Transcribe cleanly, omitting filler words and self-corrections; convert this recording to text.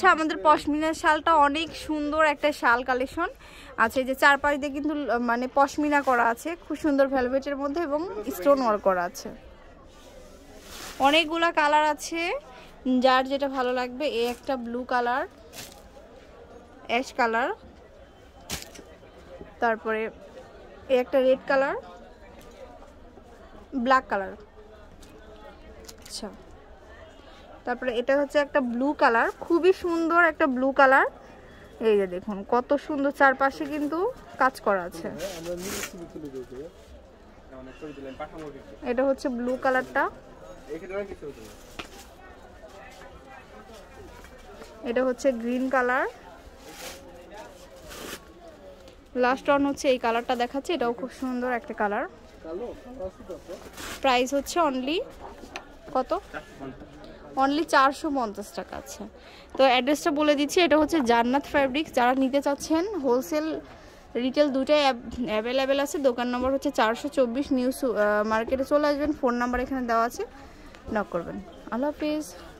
হচ্ছে আমাদের পশমিনার শালটা অনেক সুন্দর একটা শাল কালেকশন আছে। এই যে চারপাশ দিয়ে কিন্তু মানে পশমিনা করা আছে, খুব সুন্দর ভেলভেটের মধ্যে এবং স্টোন ওয়ার্ক করা আছে। অনেকগুলা কালার আছে, যার যেটা ভালো লাগবে। এই একটা ব্লু কালার, অ্যাশ কালার, তারপরে এই একটা রেড কালার, ব্ল্যাক কালার। আচ্ছা, তারপরে এটা হচ্ছে একটা ব্লু কালার, খুবই সুন্দর একটা ব্লু কালার। এই যে দেখুন কত সুন্দর, চারপাশে কিন্তু কাজ করা আছে। এটা হচ্ছে ব্লু কালারটা, এটা হচ্ছে গ্রিন কালার, লাস্ট ওয়ান হচ্ছে এই কালারটা দেখাচ্ছে, এটাও খুব সুন্দর একটা কালার। প্রাইস হচ্ছে অনলি কত? অনলি 450 টাকা। আচ্ছা, তো অ্যাড্রেসটা বলে দিচ্ছি, এটা হচ্ছে জান্নাত ফ্যাব্রিক্স। যারা নিতে চাচ্ছেন হোলসেল রিটেল দুটাই অ্যাভেলেবেল আছে। দোকান নম্বর হচ্ছে 424, নিউ মার্কেটে চলে আসবেন। ফোন নাম্বার এখানে দেওয়া আছে, নক করবেন। আল্লাহ হাফিজ।